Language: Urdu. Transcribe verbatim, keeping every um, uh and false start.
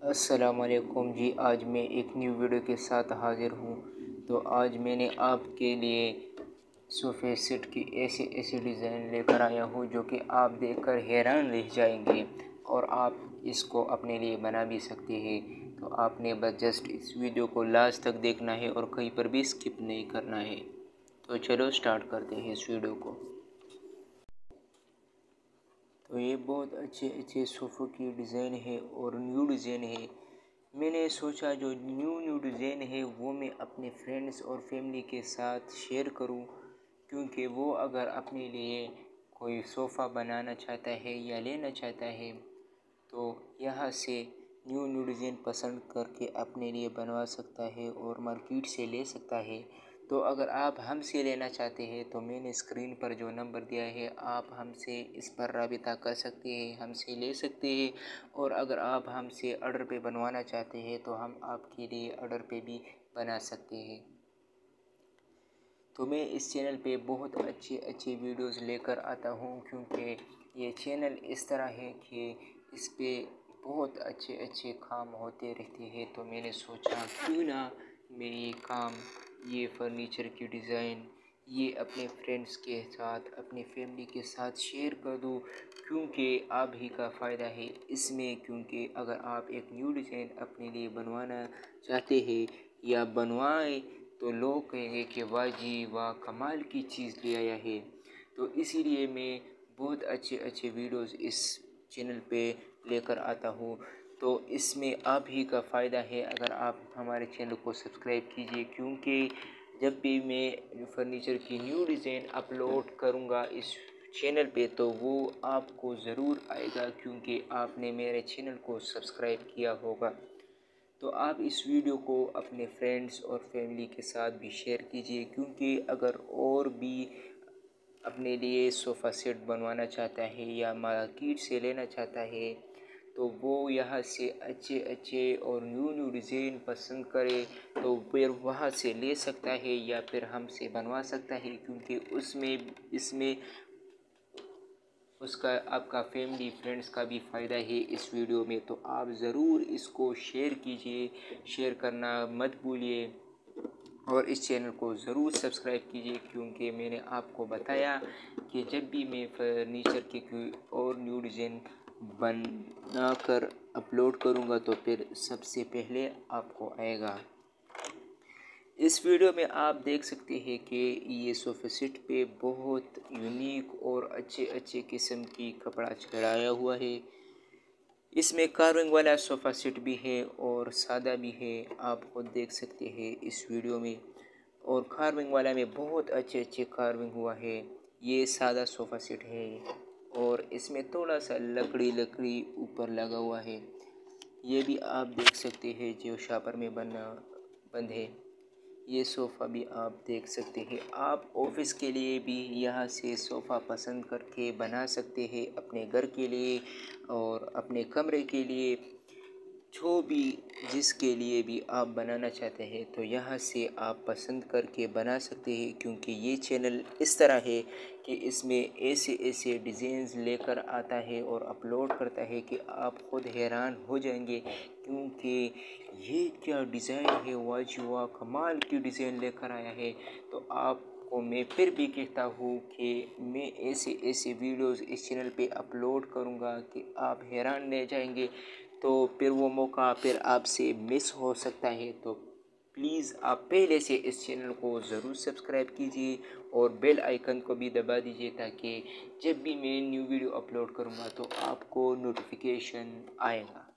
السلام علیکم جی، آج میں ایک نیو ویڈیو کے ساتھ حاضر ہوں۔ تو آج میں نے آپ کے لیے صوفے سیٹ کی ایسے ایسے ڈیزائن لے کر آیا ہوں جو کہ آپ دیکھ کر حیران رہ جائیں گے، اور آپ اس کو اپنے لیے بنا بھی سکتے ہیں۔ تو آپ نے بس جسٹ اس ویڈیو کو لاسٹ تک دیکھنا ہے اور کہیں پر بھی سکپ نہیں کرنا ہے۔ تو چلو سٹارٹ کرتے ہیں اس ویڈیو کو۔ تو یہ بہت اچھے اچھے صوفوں کی ڈیزائن ہے اور نیو ڈیزائن ہے۔ میں نے سوچا جو نیو نیو ڈیزائن ہے وہ میں اپنے فرینڈس اور فیملی کے ساتھ شیئر کروں، کیونکہ وہ اگر اپنے لیے کوئی صوفہ بنانا چاہتا ہے یا لینا چاہتا ہے تو یہاں سے نیو نیو ڈیزائن پسند کر کے اپنے لیے بنوا سکتا ہے اور مارکیٹ سے لے سکتا ہے۔ تو اگر آپ ہم سے لینا چاہتے ہیں تو میں نے اسکرین پر جو نمبر دیا ہے، آپ ہم سے اس پر رابطہ کر سکتے ہیں، ہم سے لے سکتے ہیں۔ اور اگر آپ ہم سے آرڈر پہ بنوانا چاہتے ہیں تو ہم آپ کے لیے آرڈر پہ بھی بنا سکتے ہیں۔ تو میں اس چینل پہ بہت اچھے اچھے ویڈیوز لے کر آتا ہوں، کیونکہ یہ چینل اس طرح ہے کہ اس پہ بہت اچھے اچھے کام ہوتے رہتے ہیں۔ تو میں نے سوچا کیوں نہ میں یہ کام، یہ فرنیچر کی ڈیزائن، یہ اپنے فرینڈس کے ساتھ، اپنی فیملی کے ساتھ شیئر کر دوں، کیونکہ آپ ہی کا فائدہ ہے اس میں۔ کیونکہ اگر آپ ایک نیو ڈیزائن اپنے لیے بنوانا چاہتے ہیں یا بنوائیں تو لوگ کہیں گے کہ واہ جی واہ، کمال کی چیز لے آیا ہے۔ تو اسی لیے میں بہت اچھے اچھے ویڈیوز اس چینل پہ لے کر آتا ہوں۔ تو اس میں آپ ہی کا فائدہ ہے اگر آپ ہمارے چینل کو سبسکرائب کیجئے، کیونکہ جب بھی میں فرنیچر کی نیو ڈیزائن اپلوڈ کروں گا اس چینل پہ تو وہ آپ کو ضرور آئے گا، کیونکہ آپ نے میرے چینل کو سبسکرائب کیا ہوگا۔ تو آپ اس ویڈیو کو اپنے فرینڈس اور فیملی کے ساتھ بھی شیئر کیجئے، کیونکہ اگر اور بھی اپنے لیے صوفہ سیٹ بنوانا چاہتا ہے یا مارکیٹ سے لینا چاہتا ہے تو وہ یہاں سے اچھے اچھے اور نیو نیو ڈیزائن پسند کرے تو پھر وہاں سے لے سکتا ہے یا پھر ہم سے بنوا سکتا ہے، کیونکہ اس میں اس میں اس کا، آپ کا فیملی فرینڈس کا بھی فائدہ ہے اس ویڈیو میں۔ تو آپ ضرور اس کو شیئر کیجئے، شیئر کرنا مت بھولیے، اور اس چینل کو ضرور سبسکرائب کیجئے، کیونکہ میں نے آپ کو بتایا کہ جب بھی میں فرنیچر کے کوئی اور نیو ڈیزائن بنا کر اپلوڈ کروں گا تو پھر سب سے پہلے آپ کو آئے گا۔ اس ویڈیو میں آپ دیکھ سکتے ہیں کہ یہ صوفہ سیٹ پہ بہت یونیک اور اچھے اچھے قسم کی کپڑا چڑھایا ہوا ہے۔ اس میں کارونگ والا صوفہ سیٹ بھی ہے اور سادہ بھی ہے، آپ خود دیکھ سکتے ہیں اس ویڈیو میں۔ اور کارونگ والا میں بہت اچھے اچھے کارونگ ہوا ہے۔ یہ سادہ صوفہ سیٹ ہے اور اس میں تھوڑا سا لکڑی لکڑی اوپر لگا ہوا ہے۔ یہ بھی آپ دیکھ سکتے ہیں جو شاپر میں بنا بند ہے۔ یہ صوفہ بھی آپ دیکھ سکتے ہیں۔ آپ آفس کے لیے بھی یہاں سے صوفہ پسند کر کے بنا سکتے ہیں، اپنے گھر کے لیے اور اپنے کمرے کے لیے، جو بھی جس کے لیے بھی آپ بنانا چاہتے ہیں تو یہاں سے آپ پسند کر کے بنا سکتے ہیں، کیونکہ یہ چینل اس طرح ہے کہ اس میں ایسے ایسے ڈیزائنز لے کر آتا ہے اور اپلوڈ کرتا ہے کہ آپ خود حیران ہو جائیں گے، کیونکہ یہ کیا ڈیزائن ہے، واہ جی واہ، کمال کی ڈیزائن لے کر آیا ہے۔ تو آپ کو میں پھر بھی کہتا ہوں کہ میں ایسے ایسے ویڈیوز اس چینل پہ اپلوڈ کروں گا کہ آپ حیران رہ جائیں گے، تو پھر وہ موقع پھر آپ سے مس ہو سکتا ہے۔ تو پلیز آپ پہلے سے اس چینل کو ضرور سبسکرائب کیجئے اور بیل آئیکن کو بھی دبا دیجئے، تاکہ جب بھی میں نیو ویڈیو اپلوڈ کروں گا تو آپ کو نوٹیفیکیشن آئے گا۔